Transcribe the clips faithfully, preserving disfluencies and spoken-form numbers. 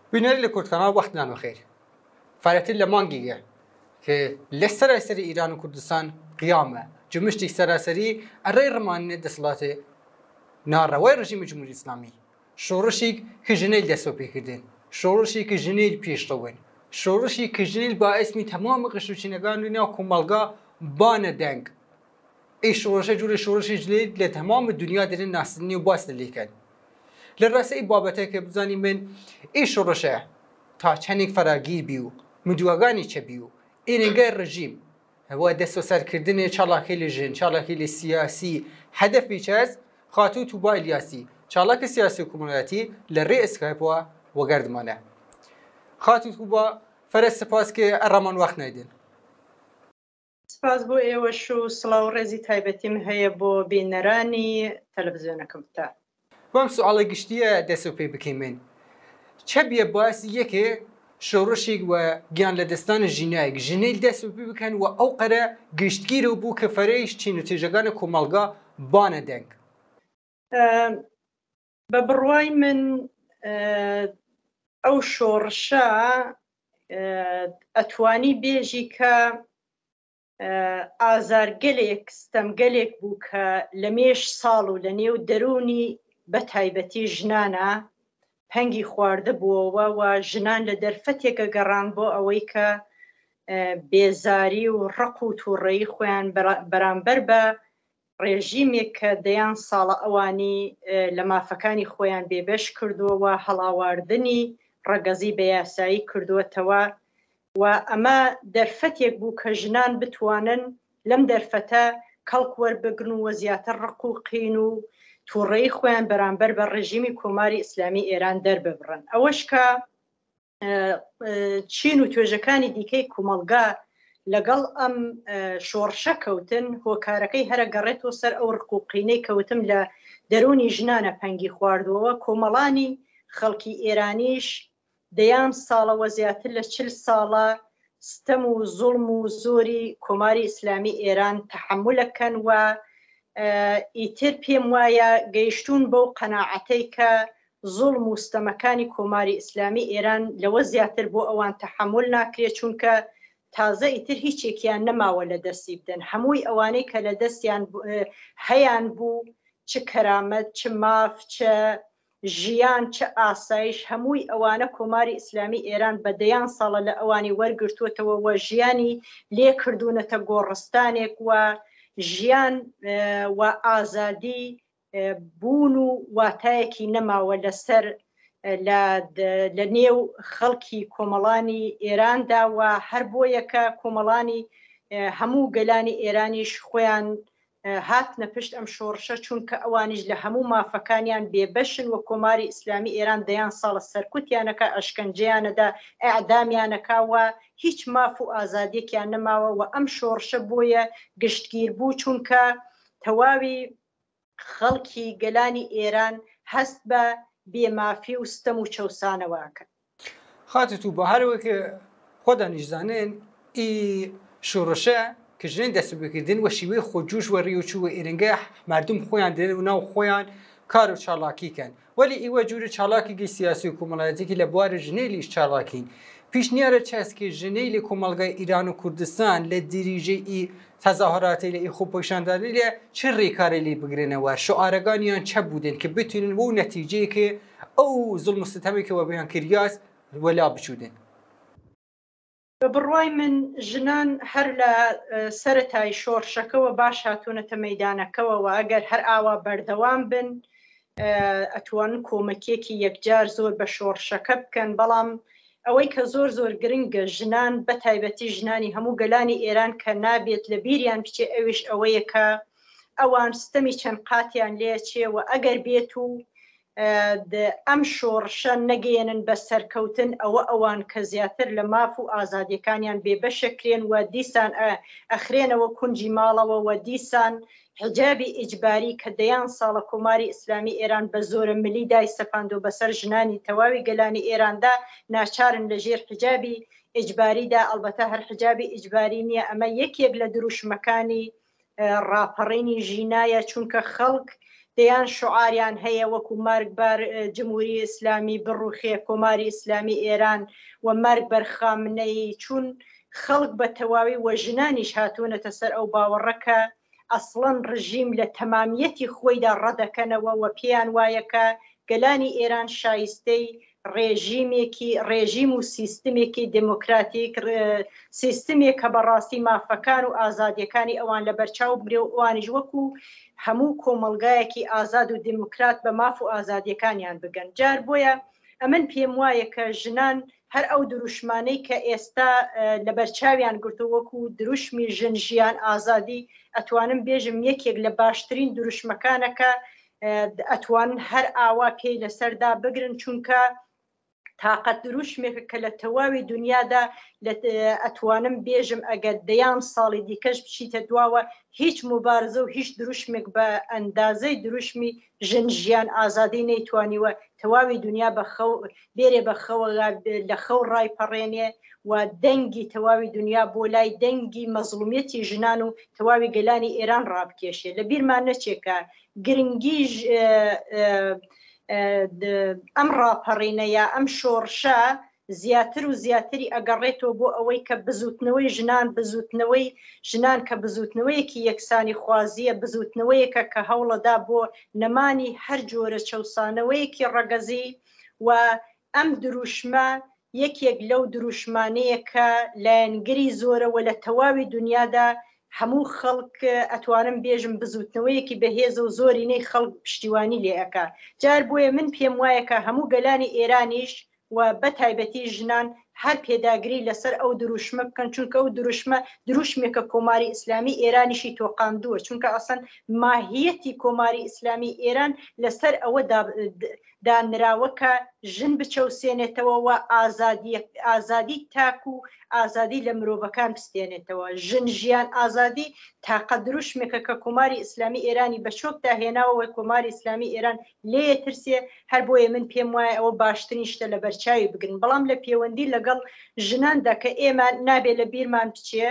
بینەری لە کوردستانە وەختنان بەخێر فعالەتی لە مانگیگە کە لە سەراسەری ئیران و کوردستان قیامە جمشتی سەراسەری ئەڕێی ڕمانێت دەسەڵاتێ ناڕەوای ڕژیمی جمهوری ئیسلامی شۆڕشێک کە ژنەی دەستۆپێکردن شۆڕشی کە ژنەی پێشڕەوەن شۆڕشی کە ژنەی باعثمی تەمامی قشوچینەکان و ناو کۆمەڵگا بانە دەنگ ئەی شۆڕشە جوورە شۆڕشی جلێت لە تەمامی دنیا دەرێن ناسنی و باس لەکەن لە ڕاستەی بابەتەیە کە بزانین من ئەی شۆڕشە تا چەندێک فەراگیر بی و مدووەکانی چەبی و ئێرەنگای ڕژیم هەوا دەست بەسەرکردنی چاڵاکی لە ژن چاڵاکی لە سیاسی هەدەفی چەس خاتوو تووبا ئیلیاسی چاڵاکە سیاسی و کۆمەڵایەتی لە ڕێ ئەسکایپەوە وەگەردمانە خاتوو تووبا فەرە سپاس کە ئەڕەمان وەخت نایدن سپاس بۆ ئێوەش و سڵاو ڕێزی تایبەتیم هەیە بۆ بینەرانی تەلەڤیزیۆنەکەم تا بەم سوالە گشتیە دەست و پێ بکەین من چەبیە باسی یەکێ شۆڕشێک و گیان لە دەستانە ژینایەک ژنەی دەست و پێ بکەن و ئەو قەرە گشتگیرە و بوو کە فەرەیش چین و تێژەکانی کۆمەڵگا بانە دەنگ بە بڕوای من ئەو شۆڕشە ئەتوانی بێژی کە ئازارگەلێک ستەمگەلێک بوو کە لە مێش ساڵ و لە نێو دەرونی بە تایبەتی ژنانە پەنگی خواردە بووەوە و ژنان لە دەرفەتێکە گەڕان بۆ ئەوەی کە بێزاری و ڕق و تووڕێی خۆیان بەرامبەر بە ڕێژیمێک کە دەیان ساڵە ئەوانی لە مافەکانی خۆیان بێبەش کردووە هەڵاواردنی ڕەگەزی بە یاسایی کردووەتەوە و ئەمە دەرفەتێک بوو کە ژنان بتوانن لەم دەرفەتە کەڵک وەربگرن و زیاتر ڕق و قین و تووڕێی خۆیان بەرامبەر بە ڕێژیمی کۆماری ئیسلامی ئێران دەرببڕن ئەوەش کە چین و توێژەکانی دیکەی کۆمەڵگا لەگەڵ ئەم شۆڕشە کەوتن هۆکارەکەی هەرە گەڕێتەوە سەر ئەو ڕقوقینەی کەوتم لە دەرونی ژنانە پەنگی خواردووەوە کۆمەڵانی خەڵکی ئێرانیش دەیان ساڵەوە زیاتر لە چل ساڵە ستەم و زوڵم و زۆری کۆماری ئیسلامی ئێران تەحملەکەن و ئیتر پێم وایە گەیشتون بەو قەناعەتەی کە زوڵم و ستەمەکانی کۆماری ئیسلامی ئێران لەوە زیاتر بۆ ئەوان تەحمل ناکرێت چونکە تازە ئیتر هیچێکیان نەماوە لە دەستی بدەن هەمووی ئەوانەی کە لە دەستیان هەیان بوو چ کەرامەت چ ماف چە ژیان چه ئاسایش هەمووی ئەوانە کۆماری ئیسلامی ئێران بەدەیان ساڵە لە ئەوانی وەرگرتووەتەوە و ژیانی لێ کردوونەتە گۆڕستانێک و ژیان و ئازادی بوون و واتایەکی نەماوە لەسەر لە نێو خەڵکی کۆمەڵانی ئێراندا و هەر بۆیەکە کۆمەڵانی هەموو گەلانی ئێرانیش خۆیان هاتنە پشت ئەم شۆڕشە چونکە ئەوانیش لە هەموو مافەکانیان بێبەشن و کۆماری ئیسلامی ئێران دەیان ساڵە سەرکوتیانەکە ئەشکەنجیانەدا ئەعدامیانەکەوە هیچ ماف و ئازادێکیان نەماوە و ئەم شۆڕشە بۆیە گشتگیر بوو چونکە تەواوی خەڵکی گەلانی ئێران هەست بە بێمافی و ستەم و چەوسانەوەکە خاتت و بە هەروەکە خۆدا نیشزانێن ئی شۆڕشە کە ژنەی دەستبکردن و شیوەی خۆجوش وەڕی و چووە ئێرنگە مردم خۆیان دێن و ناو خۆیان کار و چاڵاکیکەن وەلی ئیوە جوورە چاڵاکێکی سیاسی و کۆمەڵایەتێکی لە بوارە ژنەی لیش چاڵاکین پیشنیارە چەسکی ژنەی لە کۆمەڵگای ئیران و کوردستان لە دیریژەی تەزاهەراتی لە ئیخۆ پۆیشاندانی لێ چ ڕێکارە لێ بگرێنەوە شعارەکانیان چە بوودن کە بتونن بۆ نەتیجەیەکێ ئەو زوڵم و ستەمێکەوە بەیان کردیاس وەلا بچوودن بە بڕوای من ژنان هەر لە سەرەتای شۆڕشەکەەوە باش هاتوونەتە مەیدانەکەەوە و ئەگەر هەر ئاوا بەردەوام بن ئەتوانن کۆمەکێکی یەکجار زۆر بە شۆڕشەکە بکەن بەڵام ئەوەی کە زۆر زۆر گرنگە ژنان بە تایبەتی ژنانی هەموو گەلانی ئێران کە نابێت لە بیریان بچێ ئەویش ئەوەیە کە ئەوان ستەمی چەند قاتیان لێچێ و ئەگەر بێت و ئەم شۆڕشە نەگەێنن بە سەرکەوتن ئەوە ئەوان کە زیاتر لە ماف و ئازادیەکانیان بێبەشەکرێن و دیسان ئەخرێنەوە کونجی ماڵەوە و دیسان حجابی ئیجباری کە دەیان ساڵە کۆماری ئیسلامی ئێران بە زۆرە ملی دای سەپاندۆ بەسەر ژنانی تەواوی گەلانی ئێراندا ناچارن لە ژێر حجابی ئیجباریدا ئەلبەتە هەر حجابی ئیجباری نییە ئەمە یەکێک لە دروشمەکانی ڕاپەڕینی ژینایە چونکە خەڵک دەیان شعاریان هەیە وەکو مەرگبەر جمهوری ئیسلامی بڕوخێ کۆماری ئیسلامی ئێران و مەرگبەر خامنەی چون خەڵک بە تەواوی وە ژنانیش هاتوونەتە سەر ئەو باوەڕەکە ئەسڵەن ڕژیم لە تەمامیەتی خۆیدا ڕەدەکەنەوە و پێیان وایەکە گەلانی ئێران شایستەی ڕێژیمێکی ڕێژیم و سیستمێکی دموکراتیک سیستمێک کە بەڕاستی مافەکان و ئازادیەکانی ئەوان لە بەرچاو بگرێ و ئەوانیش وەکو هەموو کۆمەلگایەکی ئازاد و دموکرات بە ماف و ئازادیەکانیان بگەن. جار بۆیە ئەمن پێم وایە کە ژنان هەر ئەو دروشمانەی کە ئێستا لە بەرچاویان گرتو وەکو دروشمی ژن ژیان ئازادی ئەتوانم بێژم یەکێک لە باشترین دروشمەکانەکە ئەتوانن هەر ئاوا پێی لەسەردا بگرن چونکە تااقەت دروشمێکە کە لە تەواوی دنیادا ئەتوانم بێژم ئەگەر دەیان ساڵی دیکەش بچیتە دواوە هیچ مبارزە و هیچ دروشمێک بە ئەندازەی دروشمی ژن ژیان ئازادی نەیتوانیوە تەواوی دنیا بێرێ بەخەوە لە خەو ڕایپەڕێنێ و دەنگی تەواوی دنیا بۆ لای دەنگی مەزڵومیەتی ژنان و تەواوی گەلانی ئێران ڕابکێشێ. لە بیرمان نەچێکە گرنگی ئەم ڕاپەڕینە یا ئەم شۆڕشە زیاتر و زیاتری ئەگەڕێتەوە بۆ ئەوەی کە بزوتنەوەی ژنان بزوتنەوەی ژنان کە بزوتنەوەیەکی یەکسانی خوازیە بزوتنەوەیەکە کە هەوڵەدا بۆ نەمانی هەر جۆرە چەسانەوەیەکی ڕەگەزی و ئەم دروشمە یەکێک لەو دروشمانەیە کە لایەنگری زۆرەوە لە تەواوی دنیادا هەموو خەڵک ئەتوانم بێژم بزوتنەوەیەکی بەهێز و زۆری نەی خەڵک پشتیوانی لێەکە. جار بۆیە من پێم وایەکە هەموو گەلانی ئێرانیش و بە تایبەتی ژنان هەر پێداگری لەسەر ئەو دروشمە بکەن چونکە ئەو دروشمە دروشمێکە کۆماری ئیسلامی ئێرانیشی تۆقاندووە چونکە ئەسەن ماهیەتی کۆماری ئیسلامی ئێران لەسەر ئەوە دانراوەکە ژن بچەوسێنێتەوە و ئازادی تاک و ئازادی لە مرۆڤەکان بستێنێتەوە. ژن ژیان ئازادی تاقە دروشمێکە کە کۆماری ئیسلامی ئێرانی بە چۆکدا هێناوەوە کۆماری ئیسلامی ئێران لێ ترسێ هەر بۆیە من پێم وایە ئەوە باشترین شتە لە بەرچاوی بگرن. بەڵام لە پەیوەندی لەگەڵ ژناندا کە ئێمە نابێت لە بیرمان بچێ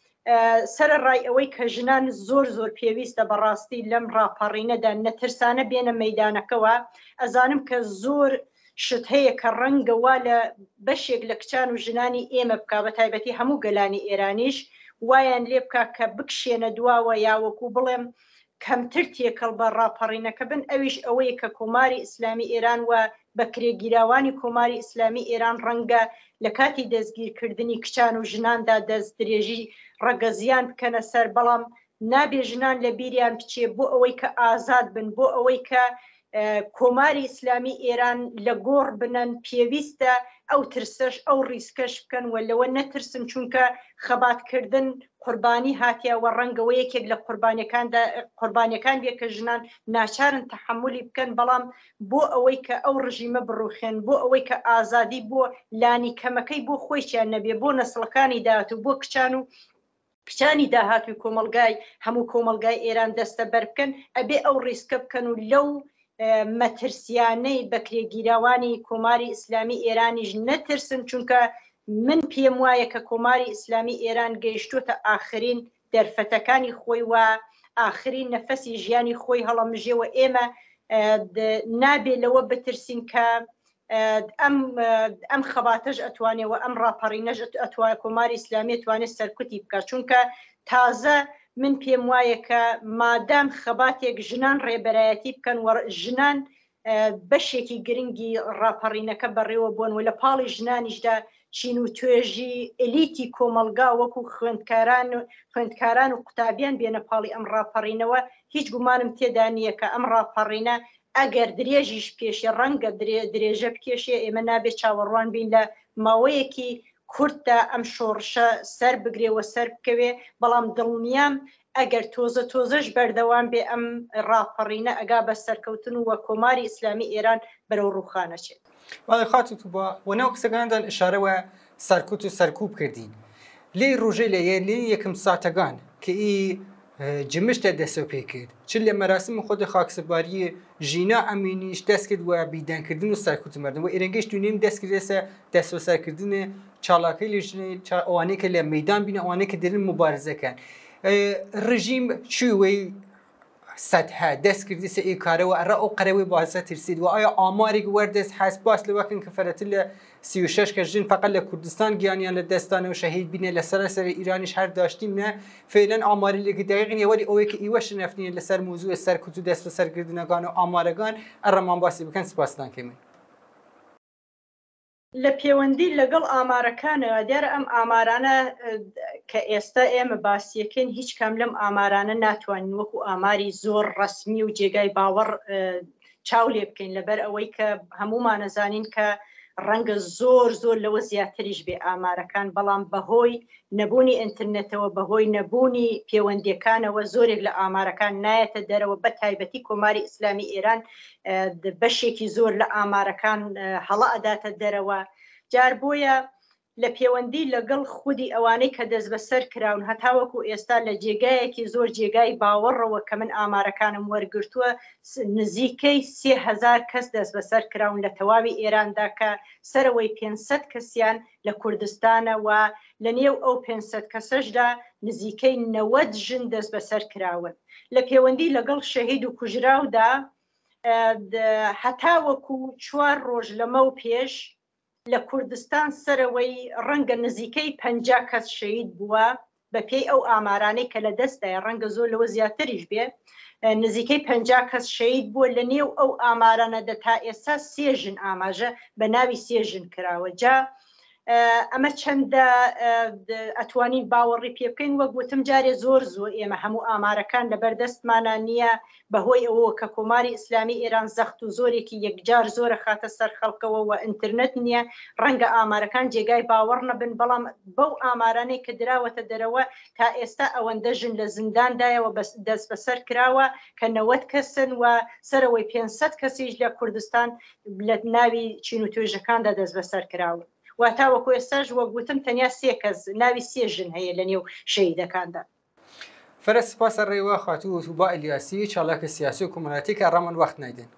سەرڕای ئەوەی کە ژنان زۆر زۆر پێویستە بەڕاستی لەم ڕاپەڕینەدا نەترسانە بێنە مەیدانەکەەوە. ئەزانم کە زۆر شت هەیە کە ڕەنگە وا لە بەشێک لە کچان و ژنانی ئێمە بک بە تایبەتی هەموو گەلانی ئێرانیش وایان لێ بکە کە بکشێنە دواوە یاوەکو بڵێم کەمتر تێکەڵ بە ڕاپەڕینەکە بن ئەویش ئەوەیە کە کۆماری ئیسلامی ئێران و بەکرێگیراوانی کۆماری ئیسلامی ئێران ڕەنگە لە کاتی دەستگیرکردنی کچان و ژناندا دەست درێژی ڕەگەزیان بکەنە سەر بەڵام نابێ ژنان لە بیریان بچێ بۆ ئەوەی کە ئازاد بن بۆ ئەوەی کە کۆماری ئیسلامی ئێران لە گۆڕ بنەن پێویستە ئەو ترسەش ئەو ڕیسکەش بکەن و لەوە نەترسن چونکە خەباتکردن قوربانی هاتیەوە ڕەنگەوە یەکێک لە قوربانیەکاندا قوربانیەکان بێ کە ژنان ناچارن تەحملی بکەن بەڵام بۆ ئەوەی کە ئەو ڕژیمە بڕوخێن بۆ ئەوەی کە ئازادی بۆ لانی کەمەکەی بۆ خۆیان نەبێ بۆ نەسڵەکانی داهات و بۆ کچان و کچانی داهاتوی کۆمەلگای هەموو کۆمەلگای ئێران دەستە بەر بکەن ئەبێ ئەو ڕیسکە بکەن و لەو مەترسیانەی بەکرێگیراوانی کۆماری ئیسلامی ئێرانیش نەترسن چونکە من پێم وایە کە کۆماری ئیسلامی ئێران گەیشتوتە ئاخرین دەرفەتەکانی خۆی و ئاخرین نەفەسی ژیانی خۆی هەڵەمژێەوە. ئێمە نابێ لەوە بترسین کە ئەم خەباتەش ئەتوانێەوە ئەم ڕاپەڕینەش ئەتوانێت کۆماری ئیسلامی ئەتوانێت سەرکوتی بکات چونکە تازە من پێم وایە کە مادام خەباتێک ژنان ڕێبەرایەتی بکەن و ژنان بەشێکی گرنگی ڕاپەڕینەکە بەڕێوە بوون و لە پاڵی ژنانیشدا چین و توێژی ئەلیتی کۆمەلگا وەکو خوێندکاران خوێندکاران و قوتابیان بێنە پاڵی ئەم ڕاپەڕینەوە هیچ گومانم تێدا نییە کە ئەم ڕاپەڕینە ئەگەر درێژیش پێشێ ڕەنگە درێژە بکێشێ ئێمە نابێت چاوەڕوان بین لە ماوەیەکی کورتدا ئەم شۆڕشە سەر بگرێەوە سەر بکەوێ بەڵام دڵنیام ئەگەر تۆزە تۆزەش بەردەوام بێ ئەم ڕاپەڕینە ئەگا بە سەرکەوتن و وە کۆماری ئیسلامی ئێران بەرەو ڕووخانەچێت. وڵی خاتت بە وەناو قسەکاندان ئشارەوە سەرکوت و سەرکوب کردین لێ ڕۆژەی لە یە لێ یەکم ساتەگان کە ئی جمشتە دەسە پێ کرد چ لە مەراسم خۆی خاکسەباری ژینا ئەمینیش دەست کرد و بیدانکردن و سەرکوت مردن و ئێرەنگەیش دوێنێم دەست کردێسە دەستوەسەرکردن چاڵاکەی لە ژنەی ئەوانەیە کە لە مەیدان بینە ئەوانەیە کە دێرن مبارزەکەن ڕژیم چوی سطح دست کردی سه ای کاره و ارا او قروی بازه ترسید و آیا آماری گوردس حس باس لوکن که فراتل سی و شش کشین فقط لکردستان گیانیان لدستان و شهید بینه لسر سر ایرانیش هر داشتیم نه فعلا آماری لگی دقیقی ولی اوی که ایوش نفنی لسر موضوع سر کتو دست و سر گردنگان و آمارگان ارمان باسی بکن سپاسدان کمی لە پەیوەندی لەگەڵ ئامارەکانەوە دیارە ئەم ئامارانە کە ئێستا ئێمە باسیەکەین هیچ کەم لەم ئامارانە ناتوانین وەکو ئاماری زۆر ڕەسمی و جێگای باوەڕ چاو لێ بکەین لەبەر ئەوەی کە هەمومان نەزانین کە ڕەنگە زۆر زۆر لەوە زیاتریش بێ ئامارەکان بەڵام بەهۆی نەبوونی ئینترنێتەوە بەهۆی نەبوونی پەیوەندیەکانەوە زۆرێک لە ئامارەکان نایەتە دەرەوە بە تایبەتی کۆماری ئیسلامی ئێران بەشێکی زۆر لە ئامارەکان هەڵە ئەداتە دەرەوە جار بۆیە لە پەیوەندی لەگەڵ خودی ئەوانەی کە دەست بەسەر کراون هەتاوەکو ئێستا لە جێگایەکی زۆر جێگای باوەڕەوە کە من ئامارەکانم وەرگرتووە نزیکەی سێ هەزار کەس دەست بەسەر کراون لە تەواوی ئێراندا کە سەرەوەی پێنجسەد کەسیان لە کوردستانەوە لە نێو ئەو پێنجسەد کەسەشدا نزیکەی نەوەد ژن دەست بەسەر کراون لە پەیوەندی لەگەڵ شەهید و کوژراودا هەتاوەکو چوار ڕۆژ لەمە و پێش لە کوردستان سەرەوەی ڕەنگە نزیکەی پەنجا کەس شەهید بووە بە پێی ئەو ئامارانەی کە لە دەستدایە ڕەنگە زۆر لەوە زیاتریش بێ نزیکەی پەنجا کەس شەهید بووە لە نێو ئەو ئامارانەدا تا ئێستا سێ ژن ئاماژە بە ناوی سێ ژن کراوە جا ئەمە چەندە ئەتوانین باوەڕی پێ بکەین وەک گوتم جارێ زۆر زۆر ئێمە هەموو ئامارەکان لەبەردەستمانە نییە بەهۆی ئەوە کە کۆماری ئیسلامی ئێران زەخت و زۆرێکی یەکجار زۆرە خاتە سەر خەڵکەوە و ئینترنێت نییە ڕەنگە ئامارەکان جێگای باوەڕ نەبن بەڵام بەو ئامارانەی کە دراوەتە دەرەوە تا ئێستا ئەوەندە ژن لە زینداندایەوە دەست بەسەر کراوە کە نەوەد کەسن و سەرەوەی پێنجسەد کەسیش لە کوردستان لە ناوی چین و توێژەکاندا دەست بەسەر کراوە واتاوەکو ئێستاش وەک گوتم تەنیا سێ کەس ناوی سێ ژن هەیە لە نێو شەهیدەکاندا فرە سپاس ڕێوە خاتوو و با ئیلیاسی چالاکە سیاسی و کۆمەڵایەتی کە ڕەمان وەخت نایدن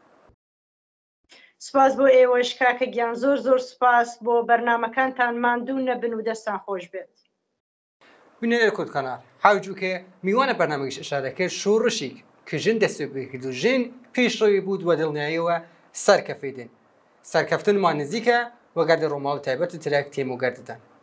سپاس بۆ ئێوەش کاکە گیان زۆر زۆر سپاس بۆ بەرنامەکانتان ماندوو نەبن و دەستان خۆش بێت بینێ کۆتکەنار حاوجووکە میوانە بەرنامەیش ئشارەکرد شۆڕشێک کە ژن دەست پێ کرد و ژن پێشڕەوی بوو وە دڵنیاییەوە سەرکەفێدن سەرکەفتنمان نزیکە وەگەردە ڕۆماڵ تایبەت تراک تێم و گەردەدان